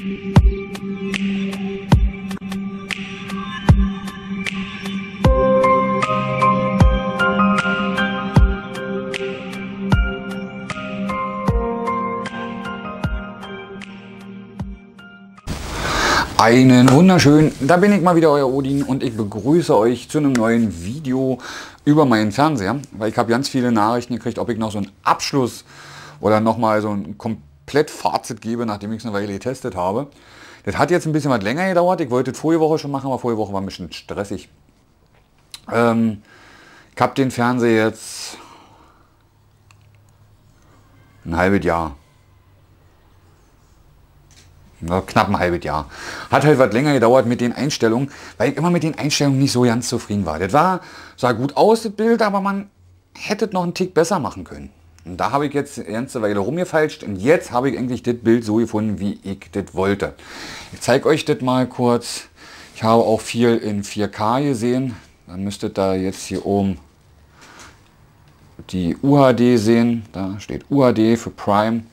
Einen wunderschönen, da bin ich mal wieder, euer Odin, und ich begrüße euch zu einem neuen Video über meinen Fernseher, weil ich habe ganz viele Nachrichten gekriegt, ob ich noch so einen Abschluss oder nochmal so ein Komplett-Fazit gebe, nachdem ich es eine Weile getestet habe. Das hat jetzt ein bisschen was länger gedauert, ich wollte es vorige Woche schon machen, aber vorige Woche war ein bisschen stressig. Ich habe den Fernseher jetzt ein halbes Jahr. Knapp ein halbes Jahr. Hat halt was länger gedauert mit den Einstellungen, weil ich immer mit den Einstellungen nicht so ganz zufrieden war. Das sah gut aus, das Bild, aber man hätte es noch einen Tick besser machen können. Und da habe ich jetzt eine ganze Weile rumgefeilscht und jetzt habe ich eigentlich das Bild so gefunden, wie ich das wollte. Ich zeige euch das mal kurz. Ich habe auch viel in 4K gesehen. Dann müsstet ihr jetzt hier oben die UHD sehen. Da steht UHD für Prime.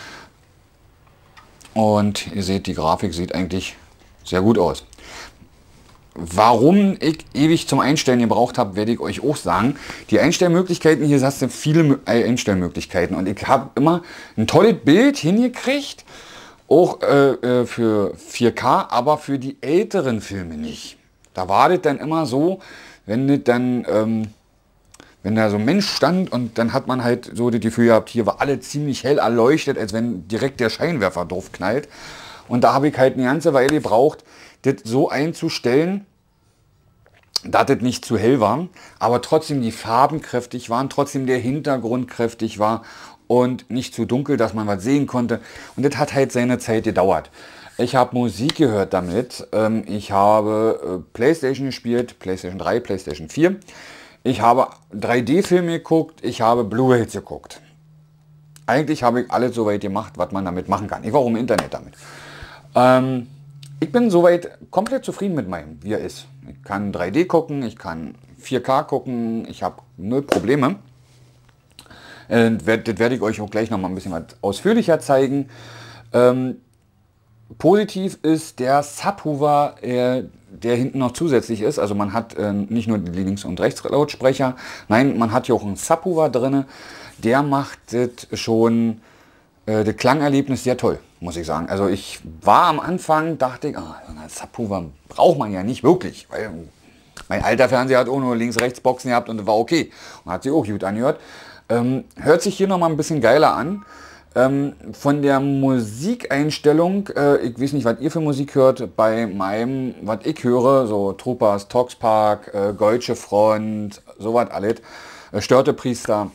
Und ihr seht, die Grafik sieht eigentlich sehr gut aus. Warum ich ewig zum Einstellen gebraucht habe, werde ich euch auch sagen. Die Einstellmöglichkeiten, hier hast du viele Einstellmöglichkeiten. Und ich habe immer ein tolles Bild hingekriegt, auch für 4K, aber für die älteren Filme nicht. Da war das dann immer so, wenn das dann... wenn da so ein Mensch stand und dann hat man halt so das Gefühl gehabt, hier war alles ziemlich hell erleuchtet, als wenn direkt der Scheinwerfer drauf knallt. Und da habe ich halt eine ganze Weile gebraucht, das so einzustellen, dass das nicht zu hell war, aber trotzdem die Farben kräftig waren, trotzdem der Hintergrund kräftig war und nicht zu dunkel, dass man was sehen konnte. Und das hat halt seine Zeit gedauert. Ich habe Musik gehört damit, ich habe PlayStation gespielt, PlayStation 3, PlayStation 4. Ich habe 3D-Filme geguckt, ich habe Blu-rays geguckt. Eigentlich habe ich alles soweit gemacht, was man damit machen kann. Ich war auch im Internet damit. Ich bin soweit komplett zufrieden mit meinem, wie er ist. Ich kann 3D gucken, ich kann 4K gucken, ich habe null Probleme. Das werde ich euch auch gleich noch mal ein bisschen was ausführlicher zeigen. Positiv ist der Subwoofer, der hinten noch zusätzlich ist. Also man hat nicht nur die Links- und Rechtslautsprecher, nein, man hat hier auch einen Subwoofer drin. Der macht das schon, das Klangerlebnis sehr toll, muss ich sagen. Also ich war am Anfang, dachte ich, einen Subwoofer braucht man ja nicht wirklich, weil mein alter Fernseher hat auch nur Links-Rechts-Boxen gehabt und das war okay. Und hat sich auch gut angehört. Hört sich hier noch mal ein bisschen geiler an. Von der Musikeinstellung, ich weiß nicht, was ihr für Musik hört, bei meinem, was ich höre, so Troopers, Toxpark, Deutsche Front, sowas alles, Störtepriester,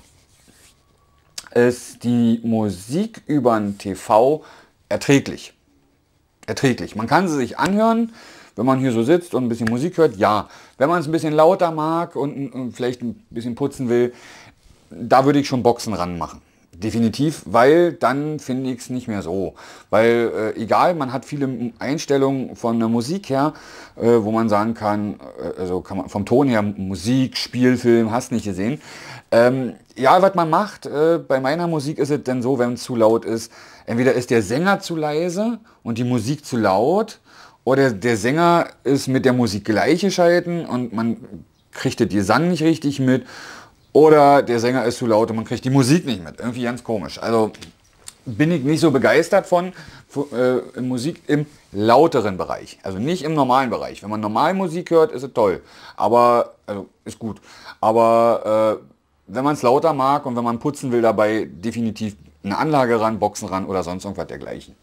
ist die Musik über den TV erträglich. Erträglich. Man kann sie sich anhören, wenn man hier so sitzt und ein bisschen Musik hört, ja. Wenn man es ein bisschen lauter mag und vielleicht ein bisschen putzen will, da würde ich schon Boxen ranmachen. Definitiv, weil dann finde ich es nicht mehr so. Weil egal, man hat viele Einstellungen von der Musik her, wo man sagen kann, also kann man vom Ton her, Musik, Spielfilm, hast nicht gesehen. Ja, was man macht, bei meiner Musik ist es dann so, wenn es zu laut ist, entweder ist der Sänger zu leise und die Musik zu laut, oder der Sänger ist mit der Musik gleichgeschalten und man kriegt den Gesang nicht richtig mit. Oder der Sänger ist zu laut und man kriegt die Musik nicht mit. Irgendwie ganz komisch. Also bin ich nicht so begeistert von Musik im lauteren Bereich. Also nicht im normalen Bereich. Wenn man normal Musik hört, ist es toll. Aber, also ist gut. Aber wenn man es lauter mag und wenn man putzen will dabei, definitiv eine Anlage ran, Boxen ran oder sonst irgendwas dergleichen.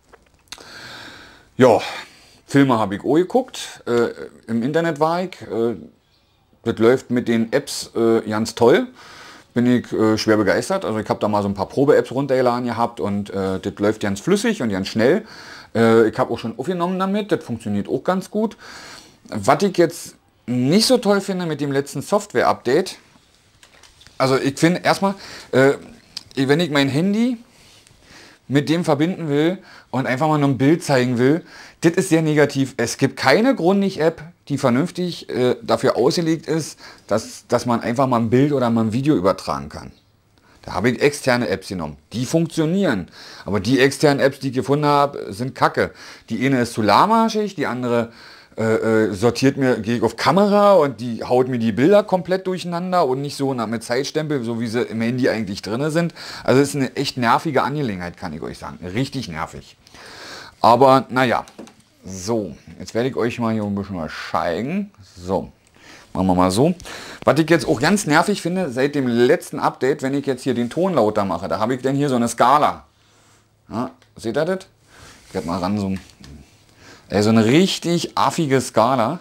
Ja, Filme habe ich auch geguckt. Im Internet war ich. Das läuft mit den Apps ganz toll. Bin ich schwer begeistert. Also ich habe da mal so ein paar Probe-Apps runtergeladen gehabt und das läuft ganz flüssig und ganz schnell. Ich habe auch schon aufgenommen damit. Das funktioniert auch ganz gut. Was ich jetzt nicht so toll finde mit dem letzten Software-Update, also ich finde erstmal, wenn ich mein Handy mit dem verbinden will und einfach mal nur ein Bild zeigen will, das ist sehr negativ. Es gibt keine Grundig-App, die vernünftig dafür ausgelegt ist, dass man einfach mal ein Bild oder mal ein Video übertragen kann. Da habe ich externe Apps genommen. Die funktionieren. Aber die externen Apps, die ich gefunden habe, sind kacke. Die eine ist zu lahmarschig, die andere sortiert mir, gehe ich auf Kamera und die haut mir die Bilder komplett durcheinander und nicht so mit Zeitstempel, so wie sie im Handy eigentlich drin sind. Also es ist eine echt nervige Angelegenheit, kann ich euch sagen. Richtig nervig. Aber naja, so, jetzt werde ich euch mal hier ein bisschen was zeigen. So, machen wir mal so. Was ich jetzt auch ganz nervig finde, seit dem letzten Update, wenn ich jetzt hier den Ton lauter mache, da habe ich dann hier so eine Skala. Ja, seht ihr das? Ich werde mal ranzoomen. So eine richtig affige Skala.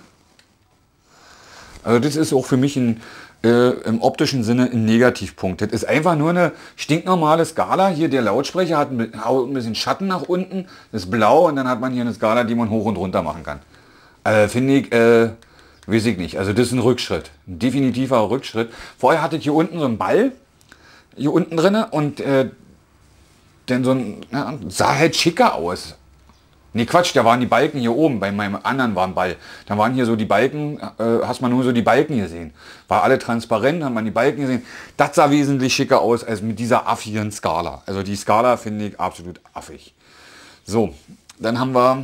Also das ist auch für mich im optischen Sinne ein Negativpunkt. Das ist einfach nur eine stinknormale Skala. Hier der Lautsprecher hat ein bisschen Schatten nach unten, das ist blau und dann hat man hier eine Skala, die man hoch und runter machen kann. Finde ich, weiß ich nicht. Also das ist ein Rückschritt. Ein definitiver Rückschritt. Vorher hatte ich hier unten so einen Ball, hier unten drin und dann so ein, ja, sah halt schicker aus. Nee, Quatsch, da waren die Balken hier oben, bei meinem anderen war ein Ball. Da waren hier so die Balken, hast man nur so die Balken gesehen. War alle transparent, hat man die Balken gesehen. Das sah wesentlich schicker aus als mit dieser affigen Skala. Also die Skala finde ich absolut affig. So, dann haben wir,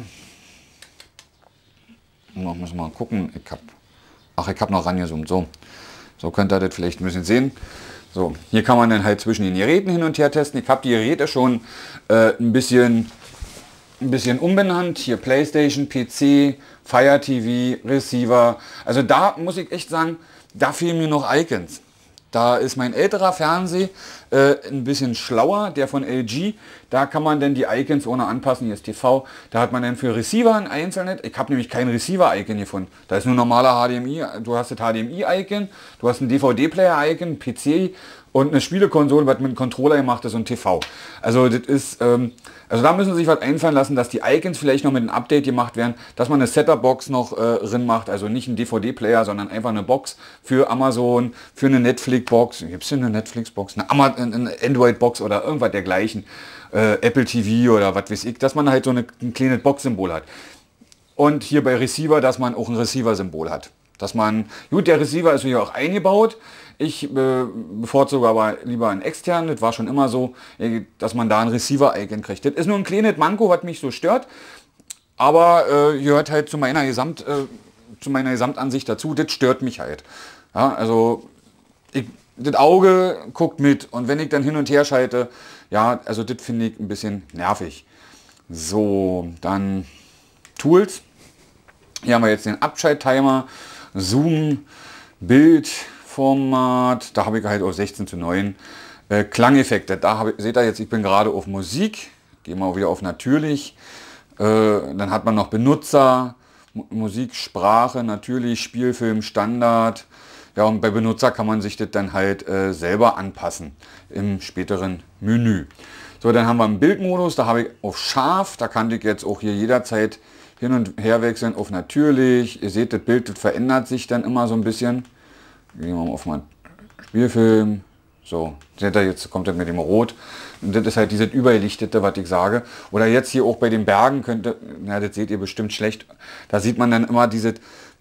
müssen wir mal gucken, ich habe noch rangezoomt. So könnt ihr das vielleicht ein bisschen sehen. So, hier kann man dann halt zwischen den Geräten hin und her testen. Ich habe die Geräte schon ein bisschen umbenannt, hier PlayStation, PC, Fire TV, Receiver. Also da muss ich echt sagen, da fehlen mir noch Icons. Da ist mein älterer Fernseher ein bisschen schlauer, der von LG. Da kann man dann die Icons ohne anpassen. Hier ist TV. Da hat man dann für Receiver ein einzelnes. Ich habe nämlich kein Receiver-Icon gefunden. Da ist nur normaler HDMI. Du hast das HDMI-Icon, du hast ein DVD-Player-Icon, PC und eine Spielekonsole, was mit einem Controller gemacht ist und TV. Also das ist, also da müssen sie sich was einfallen lassen, dass die Icons vielleicht noch mit einem Update gemacht werden, dass man eine Setup-Box noch drin macht, also nicht ein DVD-Player, sondern einfach eine Box für Amazon, für eine Netflix-Box. Gibt es denn eine Netflix-Box? Eine Android-Box oder irgendwas dergleichen. Apple TV oder was weiß ich, dass man halt so ein kleines Box-Symbol hat. Und hier bei Receiver, dass man auch ein Receiver-Symbol hat. Dass man, gut, der Receiver ist hier auch eingebaut. Ich bevorzuge aber lieber einen externen. Das war schon immer so, dass man da ein Receiver-Icon kriegt. Das ist nur ein kleines Manko, was mich so stört. Aber gehört halt zu meiner Gesamtansicht dazu. Das stört mich halt. Ja, also das Auge guckt mit. Und wenn ich dann hin und her schalte, ja, also das finde ich ein bisschen nervig. So, dann Tools. Hier haben wir jetzt den Abschalttimer, Zoom, Bildformat, da habe ich halt auf 16:9. Klangeffekte, seht ihr jetzt, ich bin gerade auf Musik, gehe mal wieder auf natürlich. Dann hat man noch Benutzer, Musik, Sprache, natürlich, Spielfilm, Standard. Ja, und bei Benutzer kann man sich das dann halt selber anpassen im späteren Menü. So, dann haben wir einen Bildmodus, da habe ich auf scharf, da kann ich jetzt auch hier jederzeit hin und her wechseln auf natürlich. Ihr seht, das Bild, das verändert sich dann immer so ein bisschen. Gehen wir mal auf meinen Spielfilm. So, seht ihr, jetzt kommt das mit dem Rot. Und das ist halt dieses Überlichtete, was ich sage. Oder jetzt hier auch bei den Bergen könnte, na, das seht ihr bestimmt schlecht. Da sieht man dann immer dieses,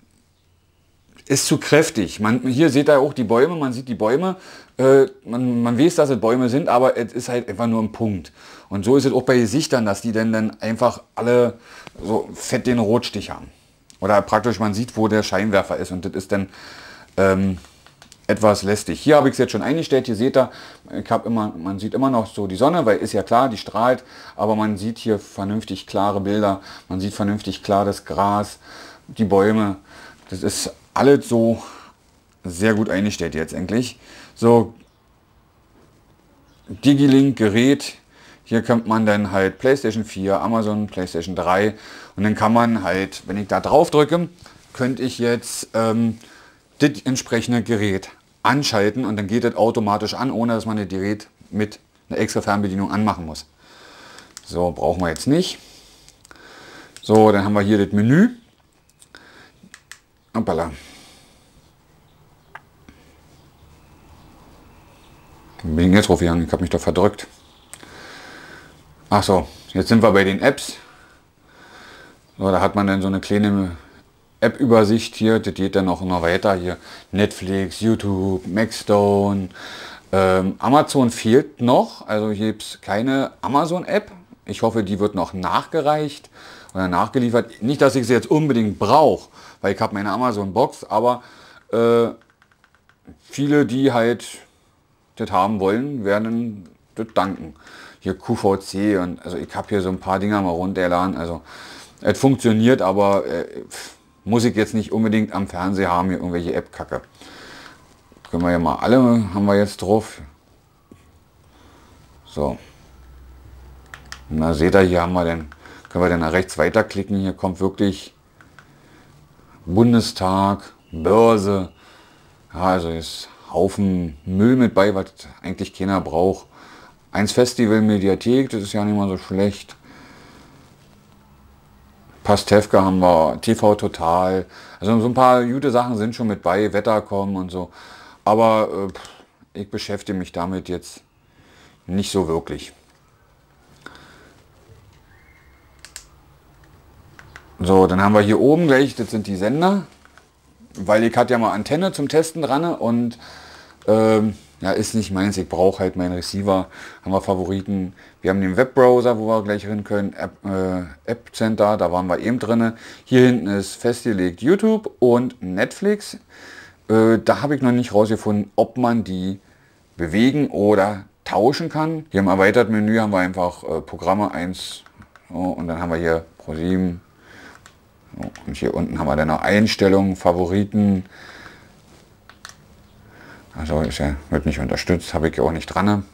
ist zu kräftig. Hier seht ihr auch die Bäume, man sieht die Bäume. Man weiß, dass es Bäume sind, aber es ist halt einfach nur ein Punkt. Und so ist es auch bei Gesichtern, dass die dann einfach alle so fett den Rotstich haben. Oder praktisch man sieht, wo der Scheinwerfer ist und das ist dann etwas lästig. Hier habe ich es jetzt schon eingestellt, hier seht ihr, man sieht immer noch so die Sonne, weil ist ja klar, die strahlt, aber man sieht hier vernünftig klare Bilder, man sieht vernünftig klar das Gras, die Bäume. Das ist alles so sehr gut eingestellt jetzt endlich. So, Digilink Gerät, hier kommt man dann halt PlayStation 4, Amazon, PlayStation 3 und dann kann man halt, wenn ich da drauf drücke, könnte ich jetzt das entsprechende Gerät anschalten und dann geht das automatisch an, ohne dass man das Gerät mit einer extra Fernbedienung anmachen muss. So, brauchen wir jetzt nicht. So, dann haben wir hier das Menü. Hoppala. Bin ich jetzt drauf gegangen, ich habe mich da verdrückt. Ach so, jetzt sind wir bei den Apps. So, da hat man dann so eine kleine App-Übersicht hier, das geht dann auch immer weiter hier. Netflix, YouTube, Maxstone, Amazon fehlt noch, also hier gibt es keine Amazon-App. Ich hoffe, die wird noch nachgereicht oder nachgeliefert. Nicht, dass ich sie jetzt unbedingt brauche, weil ich habe meine Amazon-Box, aber viele, die halt das haben wollen, werden das danken. Hier QVC und also ich habe hier so ein paar Dinger mal runtergeladen. Also es funktioniert, aber muss ich jetzt nicht unbedingt am Fernseher haben, hier irgendwelche App-Kacke. Können wir ja mal alle, haben wir jetzt drauf. So. Na seht ihr, hier haben wir dann, können wir dann nach rechts weiterklicken. Hier kommt wirklich Bundestag, Börse. Ja, also ist Haufen Müll mit bei, was eigentlich keiner braucht. Eins Festival Mediathek, das ist ja nicht mal so schlecht. Pastewka haben wir, TV Total. Also so ein paar gute Sachen sind schon mit bei, Wettercom und so. Aber ich beschäftige mich damit jetzt nicht so wirklich. So, dann haben wir hier oben gleich, das sind die Sender. Weil ich hatte ja mal Antenne zum Testen dran und ja, ist nicht meins. Ich brauche halt meinen Receiver. Haben wir Favoriten. Wir haben den Webbrowser, wo wir gleich hin können. App Center, da waren wir eben drin. Hier hinten ist festgelegt YouTube und Netflix. Da habe ich noch nicht rausgefunden, ob man die bewegen oder tauschen kann. Hier im erweiterten Menü haben wir einfach Programme 1 so, und dann haben wir hier ProSieben. So, und hier unten haben wir dann noch Einstellungen, Favoriten. Also ist ja, wird nicht unterstützt, habe ich ja auch nicht dran.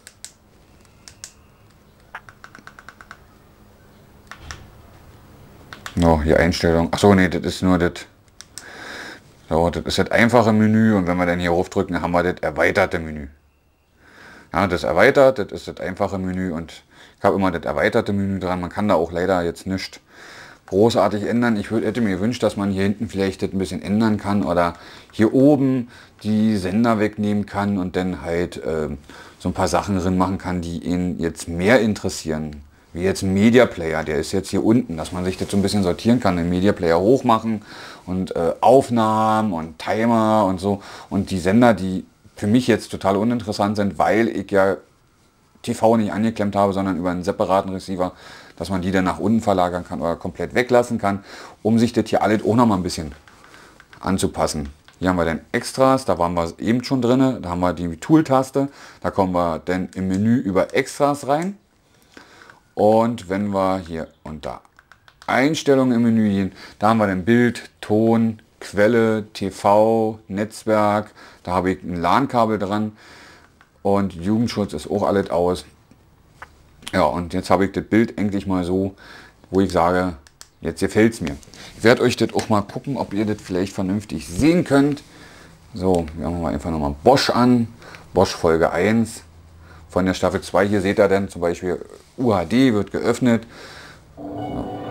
So, hier Einstellungen. Achso, nee, das ist nur das. So, das ist das einfache Menü und wenn wir dann hier raufdrücken, haben wir das erweiterte Menü. Ja, das erweitert, das ist das einfache Menü und ich habe immer das erweiterte Menü dran. Man kann da auch leider jetzt nicht großartig ändern. Ich hätte mir gewünscht, dass man hier hinten vielleicht das ein bisschen ändern kann oder hier oben die Sender wegnehmen kann und dann halt so ein paar Sachen drin machen kann, die ihn jetzt mehr interessieren. Wie jetzt ein Media Player, der ist jetzt hier unten, dass man sich das so ein bisschen sortieren kann, den Media Player hochmachen und Aufnahmen und Timer und so. Und die Sender, die für mich jetzt total uninteressant sind, weil ich ja TV nicht angeklemmt habe, sondern über einen separaten Receiver, dass man die dann nach unten verlagern kann oder komplett weglassen kann, um sich das hier alles auch noch mal ein bisschen anzupassen. Hier haben wir dann Extras, da waren wir eben schon drin, da haben wir die Tool-Taste, da kommen wir dann im Menü über Extras rein. Und wenn wir hier unter Einstellungen im Menü gehen, da haben wir dann Bild, Ton, Quelle, TV, Netzwerk, da habe ich ein LAN-Kabel dran und Jugendschutz ist auch alles aus. Ja, und jetzt habe ich das Bild endlich mal so, wo ich sage, jetzt gefällt es mir. Ich werde euch das auch mal gucken, ob ihr das vielleicht vernünftig sehen könnt. So, wir haben mal einfach nochmal Bosch an. Bosch Folge 1 von der Staffel 2. Hier seht ihr dann zum Beispiel UHD wird geöffnet. So.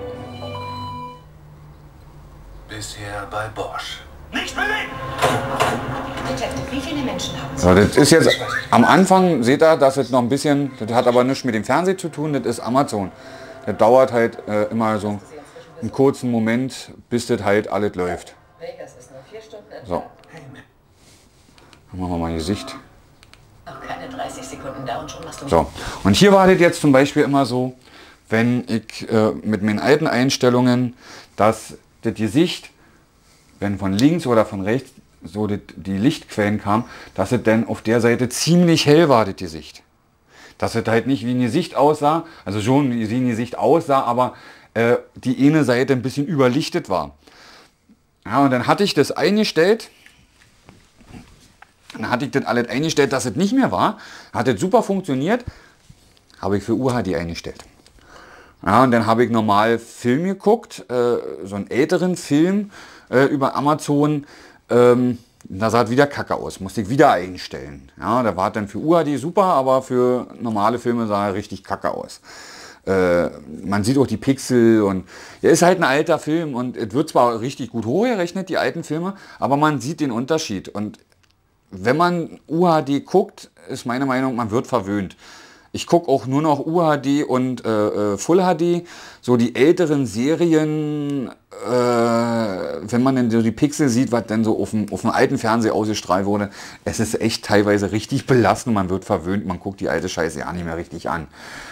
Bisher bei Bosch. Nicht bewegen! Detective, wie viele Menschen haben Sie? So, das ist jetzt am Anfang, seht ihr, dass es noch ein bisschen, das hat aber nichts mit dem Fernsehen zu tun, das ist Amazon. Das dauert halt immer so einen kurzen Moment, bis das halt alles läuft. Vegas ist nur 4 Stunden entfernt. So. Dann machen wir mal Gesicht. Noch keine 30 Sekunden da und schon machst du... So, und hier war das jetzt zum Beispiel immer so, wenn ich mit meinen alten Einstellungen, dass das Gesicht, wenn von links oder von rechts so die Lichtquellen kamen, dass es dann auf der Seite ziemlich hell war, das Gesicht. Dass es halt nicht wie ein Gesicht aussah, also schon wie ein Gesicht aussah, aber die eine Seite ein bisschen überlichtet war. Ja, und dann hatte ich das eingestellt, dann hatte ich das alles eingestellt, dass es nicht mehr war. Hat es super funktioniert, habe ich für UHD eingestellt. Ja, und dann habe ich normal Film geguckt, so einen älteren Film über Amazon. Da sah es wieder kacke aus, musste ich wieder einstellen. Ja, da war dann für UHD super, aber für normale Filme sah er richtig kacke aus. Man sieht auch die Pixel und er ist halt ein alter Film und es wird zwar richtig gut hochgerechnet, die alten Filme, aber man sieht den Unterschied. Und wenn man UHD guckt, ist meine Meinung, man wird verwöhnt. Ich gucke auch nur noch UHD und Full HD. So die älteren Serien, wenn man dann so die Pixel sieht, was dann so auf dem alten Fernseher ausgestrahlt wurde, es ist echt teilweise richtig belastend. Man wird verwöhnt, man guckt die alte Scheiße ja nicht mehr richtig an.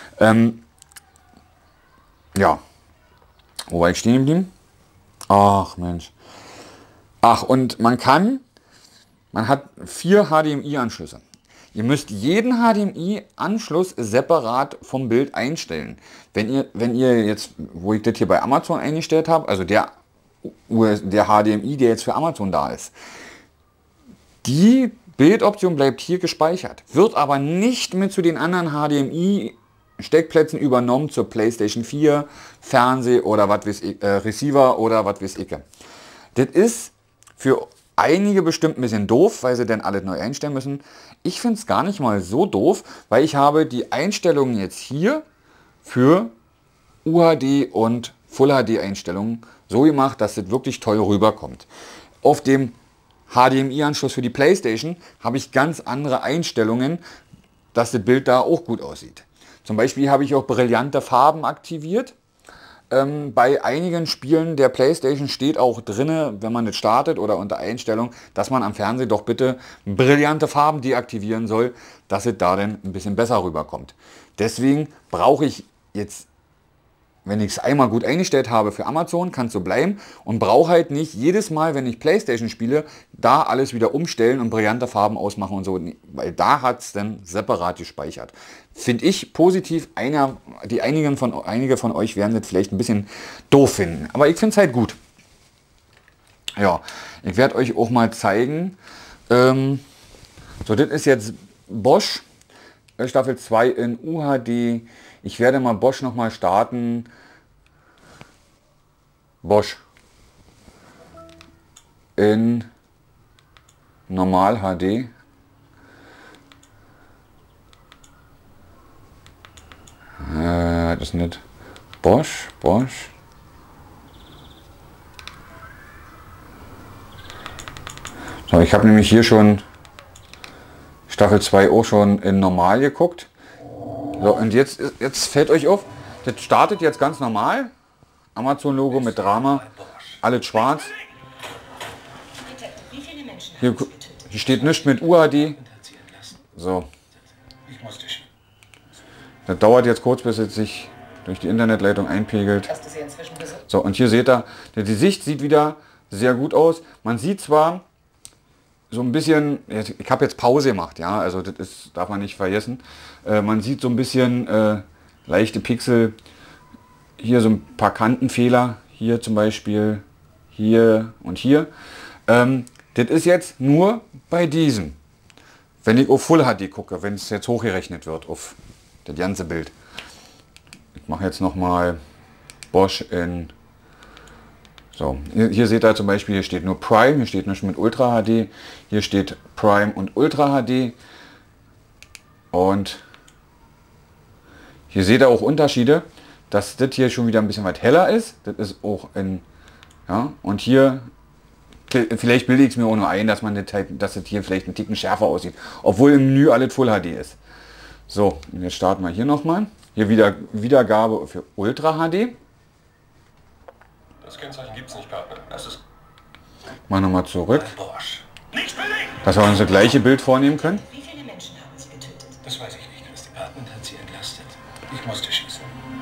Ja, wo war ich stehen geblieben? Ach Mensch. Ach, und man hat 4 HDMI-Anschlüsse. Ihr müsst jeden HDMI-Anschluss separat vom Bild einstellen. Wenn ihr jetzt, wo ich das hier bei Amazon eingestellt habe, also der HDMI, der jetzt für Amazon da ist, die Bildoption bleibt hier gespeichert, wird aber nicht mit zu den anderen HDMI-Steckplätzen übernommen zur PlayStation 4, Fernseh oder was weiß ich, Receiver oder was weiß ich. Das ist für einige bestimmt ein bisschen doof, weil sie dann alles neu einstellen müssen. Ich finde es gar nicht mal so doof, weil ich habe die Einstellungen jetzt hier für UHD und Full HD Einstellungen so gemacht, dass das wirklich toll rüberkommt. Auf dem HDMI-Anschluss für die PlayStation habe ich ganz andere Einstellungen, dass das Bild da auch gut aussieht. Zum Beispiel habe ich auch brillante Farben aktiviert. Bei einigen Spielen der PlayStation steht auch drin, wenn man das startet oder unter Einstellung, dass man am Fernseher doch bitte brillante Farben deaktivieren soll, dass es da dann ein bisschen besser rüberkommt. Deswegen brauche ich jetzt, wenn ich es einmal gut eingestellt habe für Amazon, kann es so bleiben und brauche halt nicht jedes Mal, wenn ich PlayStation spiele, da alles wieder umstellen und brillante Farben ausmachen und so, weil da hat es dann separat gespeichert. Finde ich positiv. Einige von euch werden das vielleicht ein bisschen doof finden, aber ich finde es halt gut. Ja, ich werde euch auch mal zeigen. So, das ist jetzt Bosch Staffel 2 in UHD. Ich werde mal Bosch noch mal starten. Bosch in Normal HD. Das ist nicht Bosch. So, ich habe nämlich hier schon Staffel 2 auch schon in Normal geguckt. So, und jetzt fällt euch auf, das startet jetzt ganz normal. Amazon-Logo mit Drama, alles schwarz. Hier steht nichts mit UHD. So. Das dauert jetzt kurz, bis es sich durch die Internetleitung einpegelt. So, und hier seht ihr, die Sicht sieht wieder sehr gut aus. Man sieht zwar so ein bisschen, ich habe jetzt Pause gemacht, ja, also das darf man nicht vergessen. Man sieht so ein bisschen leichte Pixel, hier so ein paar Kantenfehler, hier zum Beispiel, hier und hier. Das ist jetzt nur bei diesem. Wenn ich auf Full HD gucke, wenn es jetzt hochgerechnet wird auf das ganze Bild. Ich mache jetzt noch mal Bosch in. So, hier seht ihr zum Beispiel, hier steht nur Prime, hier steht nicht mit Ultra HD, hier steht Prime und Ultra HD. Und hier seht ihr auch Unterschiede, dass das hier schon wieder ein bisschen weit heller ist. Das ist auch in, ja, und hier, vielleicht bilde ich es mir auch nur ein, dass man das halt, dass das hier vielleicht einen Ticken schärfer aussieht, obwohl im Menü alles Full HD ist. So, und jetzt starten wir hier nochmal. Hier wieder Wiedergabe für Ultra HD. Das Kennzeichen gibt es nicht, Partner. Das ist... Mal nochmal zurück, Nicht belegt! dass wir uns das gleiche Bild vornehmen können. Wie viele Menschen haben Sie getötet? Das weiß ich nicht. Das Department hat sie entlastet. Ich musste schießen.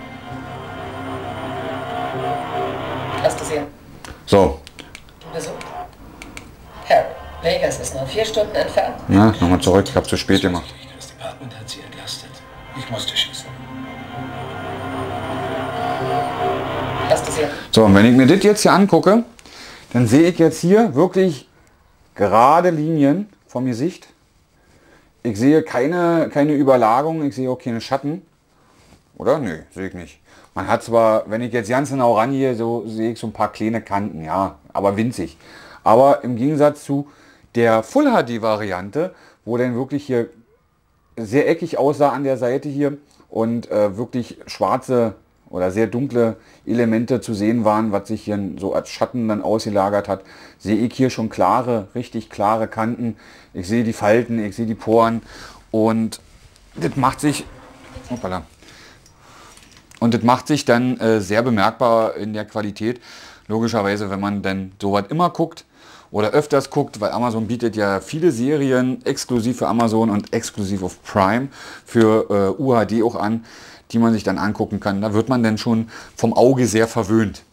Hast du sie So, besucht? Harry, Vegas ist nur 4 Stunden entfernt. na, nochmal zurück, ich habe zu spät gemacht. Das Department hat sie entlastet. Ich musste schießen. Hast du sie? So, und wenn ich mir das jetzt hier angucke, dann sehe ich jetzt hier wirklich gerade Linien vom Gesicht. Ich sehe keine Überlagerung, ich sehe auch keine Schatten. Oder? Nö, sehe ich nicht. Man hat zwar, wenn ich jetzt ganz genau rangehe, so sehe ich so ein paar kleine Kanten, ja, aber winzig. Aber im Gegensatz zu der Full HD Variante, wo dann wirklich hier sehr eckig aussah an der Seite hier und wirklich schwarze oder sehr dunkle Elemente zu sehen waren, was sich hier so als Schatten dann ausgelagert hat, sehe ich hier schon klare, richtig klare Kanten. Ich sehe die Falten, ich sehe die Poren und das macht sich Hoppala. Und das macht sich dann sehr bemerkbar in der Qualität. Logischerweise, wenn man dann sowas immer guckt oder öfters guckt, weil Amazon bietet ja viele Serien exklusiv für Amazon und exklusiv auf Prime für UHD auch an, die man sich dann angucken kann. Da wird man dann schon vom Auge sehr verwöhnt.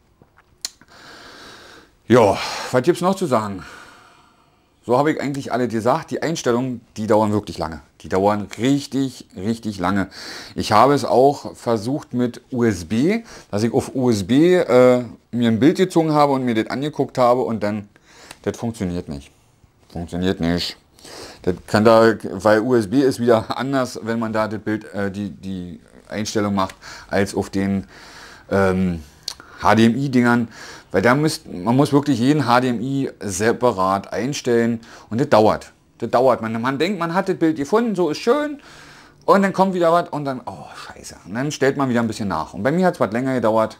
Ja, was gibt es noch zu sagen? So habe ich eigentlich alle gesagt. Die Einstellungen, die dauern wirklich lange. Die dauern richtig, richtig lange. Ich habe es auch versucht mit USB, dass ich auf USB mir ein Bild gezogen habe und mir das angeguckt habe und dann, das funktioniert nicht. Funktioniert nicht. Das kann da, weil USB ist wieder anders, wenn man da das Bild, die Einstellung macht, als auf den HDMI-Dingern. Weil da man muss wirklich jeden HDMI separat einstellen und das dauert. Das dauert. Man denkt, man hat das Bild gefunden, so ist schön. Und dann kommt wieder was und dann, oh scheiße. Und dann stellt man wieder ein bisschen nach. Und bei mir hat es was länger gedauert.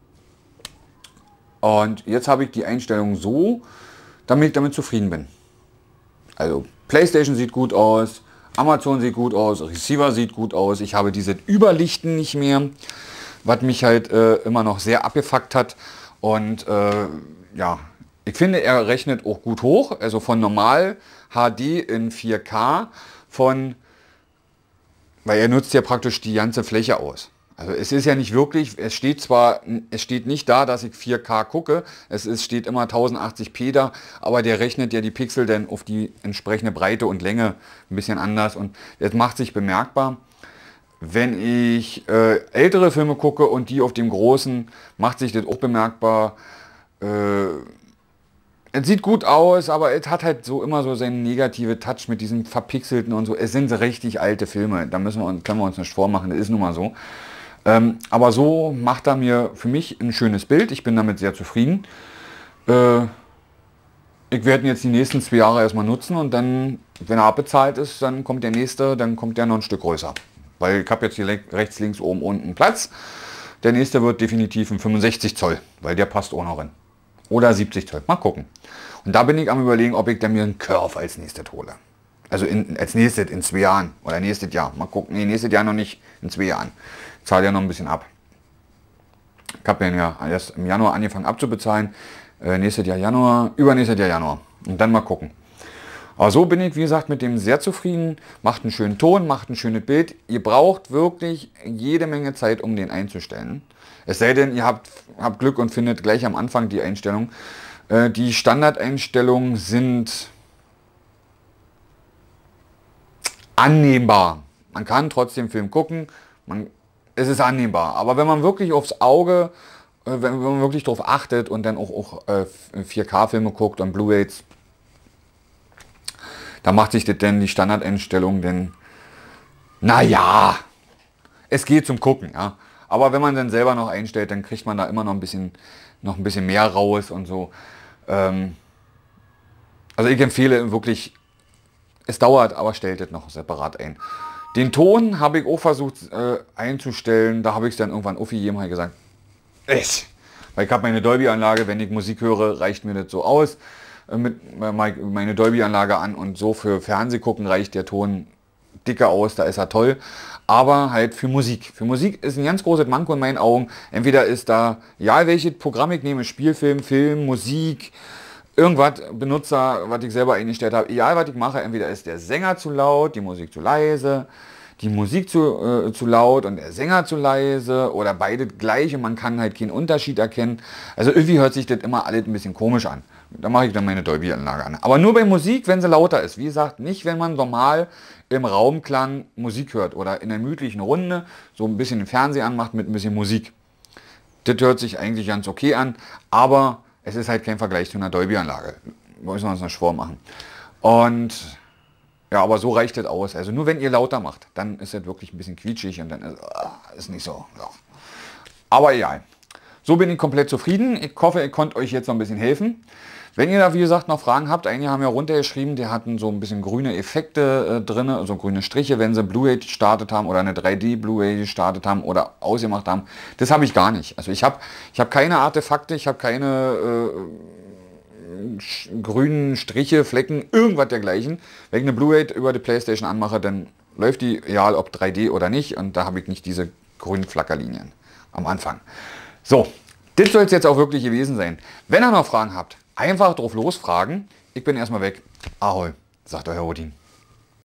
Und jetzt habe ich die Einstellung so, damit ich damit zufrieden bin. Also PlayStation sieht gut aus, Amazon sieht gut aus, Receiver sieht gut aus. Ich habe dieses Überlichten nicht mehr, was mich halt immer noch sehr abgefuckt hat. Und ja, ich finde, er rechnet auch gut hoch, also von normal HD in 4K weil er nutzt ja praktisch die ganze Fläche aus. Also es ist ja nicht wirklich, es steht nicht da, dass ich 4K gucke, steht immer 1080p da, aber der rechnet ja die Pixel dann auf die entsprechende Breite und Länge ein bisschen anders und das macht sich bemerkbar. Wenn ich ältere Filme gucke und die auf dem großen, macht sich das auch bemerkbar. Es sieht gut aus, aber es hat halt so immer so seinen negative Touch mit diesem Verpixelten und so. Es sind richtig alte Filme, da können wir uns nicht vormachen, das ist nun mal so. Aber so macht er mir für mich ein schönes Bild, ich bin damit sehr zufrieden. Ich werde ihn jetzt die nächsten 2 Jahre erstmal nutzen und dann, wenn er abbezahlt ist, dann kommt der nächste, dann kommt der noch ein Stück größer. Weil ich habe jetzt hier rechts, links, oben, unten Platz. Der nächste wird definitiv ein 65 Zoll, weil der passt auch noch rein. Oder 70 Zoll, mal gucken. Und da bin ich am Überlegen, ob ich dann mir einen Curve als nächstes hole. Also als nächstes in 2 Jahren oder nächstes Jahr. Mal gucken, nee, nächstes Jahr noch nicht, in 2 Jahren. Ich zahle ja noch ein bisschen ab. Ich habe ja erst im Januar angefangen abzubezahlen. Nächstes Jahr Januar, übernächstes Jahr Januar. Und dann mal gucken. Aber so bin ich, wie gesagt, mit dem sehr zufrieden. Macht einen schönen Ton, macht ein schönes Bild. Ihr braucht wirklich jede Menge Zeit, um den einzustellen. Es sei denn, ihr habt Glück und findet gleich am Anfang die Einstellung. Die Standardeinstellungen sind annehmbar. Man kann trotzdem Film gucken. Es ist annehmbar. Aber wenn man wirklich aufs Auge, wenn man wirklich darauf achtet und dann auch 4K-Filme guckt und Blu-rays, da macht sich das denn die Standardeinstellung denn, naja, es geht zum Gucken, ja. Aber wenn man dann selber noch einstellt, dann kriegt man da immer noch ein bisschen mehr raus und so. Also ich empfehle wirklich, es dauert, aber stellt es noch separat ein. Den Ton habe ich auch versucht einzustellen, da habe ich es dann irgendwann aufgegeben, habe gesagt, weil ich habe meine Dolby-Anlage, wenn ich Musik höre, reicht mir das so aus. Mit meine Dolby-Anlage an und so für Fernseh gucken reicht der Ton dicker aus, da ist er toll. Aber halt für Musik. Für Musik ist ein ganz großes Manko in meinen Augen. Entweder ist da, ja, welches Programm ich nehme, Spielfilm, Film, Musik, irgendwas, Benutzer, was ich selber eingestellt habe, egal was ich mache, entweder ist der Sänger zu laut, die Musik zu leise, die Musik zu laut und der Sänger zu leise oder beide gleich und man kann halt keinen Unterschied erkennen. Also irgendwie hört sich das immer alles ein bisschen komisch an. Da mache ich dann meine Dolby-Anlage an. Aber nur bei Musik, wenn sie lauter ist. Wie gesagt, nicht wenn man normal im Raumklang Musik hört oder in einer gemütlichen Runde so ein bisschen den Fernseher anmacht mit ein bisschen Musik. Das hört sich eigentlich ganz okay an, aber es ist halt kein Vergleich zu einer Dolby-Anlage. Müssen wir uns nicht vormachen. Und ja, aber so reicht das aus. Also nur wenn ihr lauter macht, dann ist das wirklich ein bisschen quietschig und dann ist nicht so. Ja. Aber egal. So bin ich komplett zufrieden. Ich hoffe, ich konnte euch jetzt noch ein bisschen helfen. Wenn ihr da, wie gesagt, noch Fragen habt, einige haben ja runtergeschrieben, die hatten so ein bisschen grüne Effekte drin, also grüne Striche, wenn sie Blu-ray gestartet haben oder eine 3D Blu-ray gestartet haben oder ausgemacht haben. Das habe ich gar nicht. Also ich habe keine Artefakte, ich habe keine grünen Striche, Flecken, irgendwas dergleichen. Wenn ich eine Blu-ray über die PlayStation anmache, dann läuft die, egal ob 3D oder nicht. Und da habe ich nicht diese grünen Flackerlinien am Anfang. So, das soll es jetzt auch wirklich gewesen sein. Wenn ihr noch Fragen habt, einfach drauf losfragen. Ich bin erstmal weg. Ahoi, sagt euer Odin.